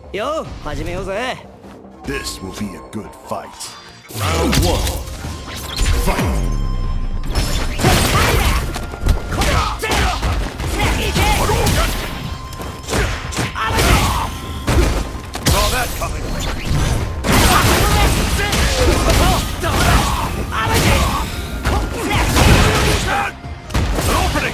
よう始めようぜ。 This will be a good fight. Round one. Fight. Saw that coming. An opening.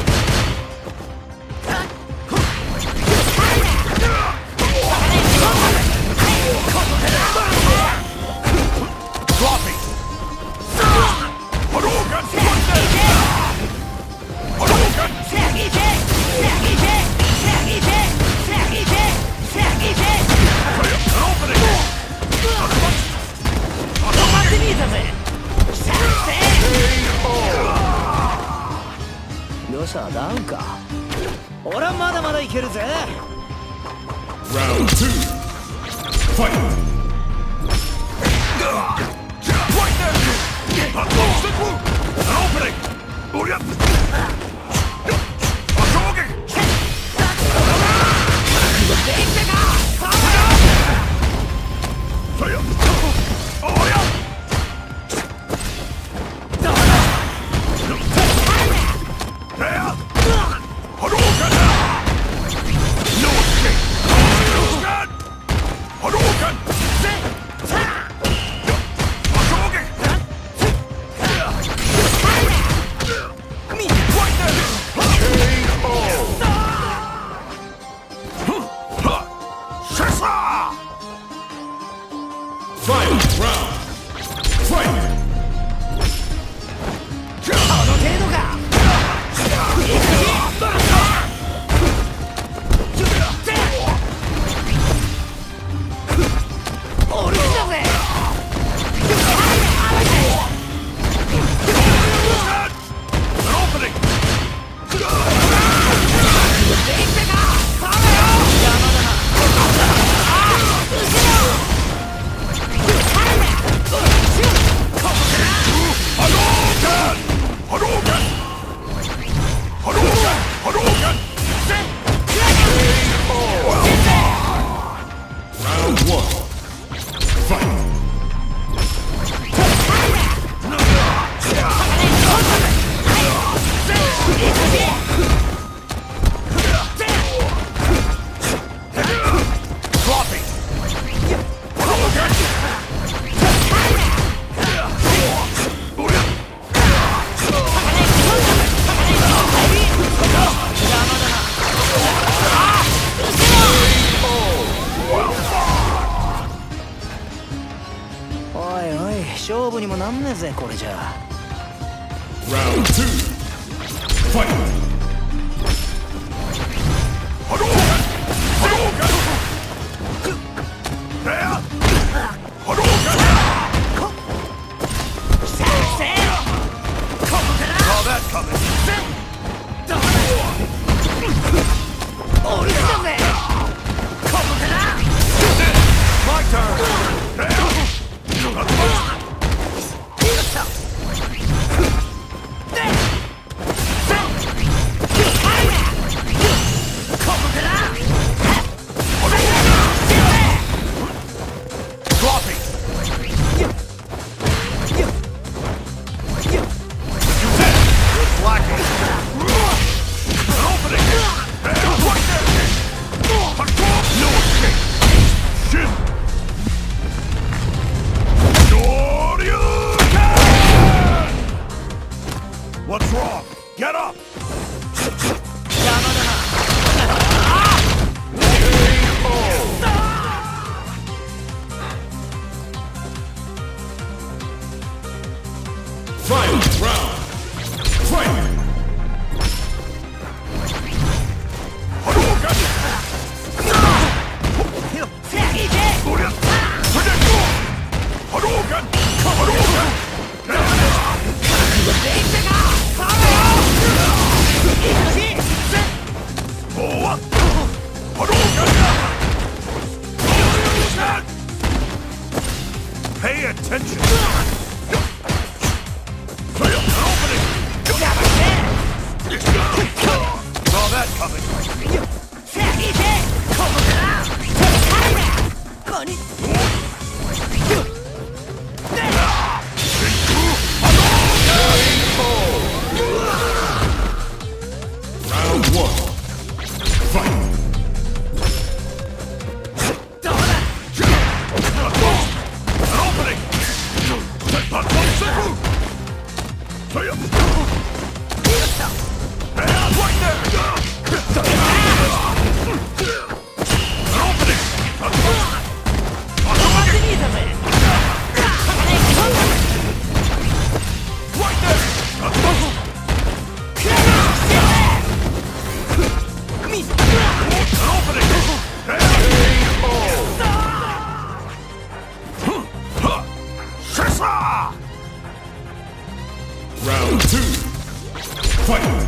Dropping. Hadouken! Hadouken! An opening. 止まってみえたぜ。どうしたダウンか。俺はまだまだいけるぜ。 Round two. Fight. Right there! An opening! Hadouken! Oh yeah! Hadouken! No escape! Hadouken! Final round. Fight. あの程度か。俺だぜ。 An opening! Hadouken! Hadouken! Hadouken! Hadouken! Round one. Fight. Dropping! Hadouken! おいおい勝負にもなんねえぜこれじゃ。 Round two. Fight. Hadouken! Hadouken! There! Hadouken! Saw that coming. 俺だぜ。 My turn! There! Dropping! Good blocking! An opening! Right there! No escape! Shin! Shoryuken! What's wrong? Get up! Final round. Fight. Hadouken! Hadouken! Hadouken! 何 Round 1. Fight! Round 2. Fight!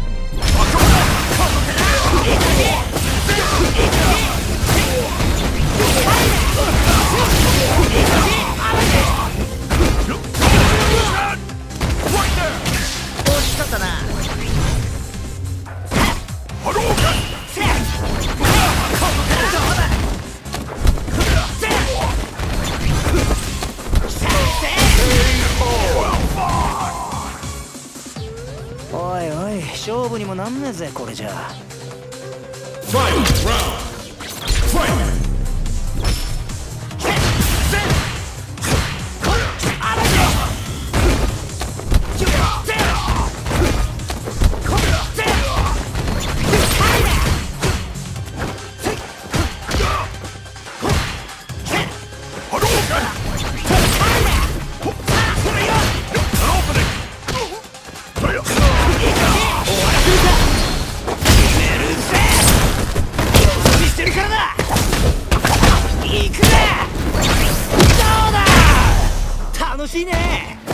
おいおい、勝負にもなんねえぜこれじゃ。 Final round! Fight! 楽しいね。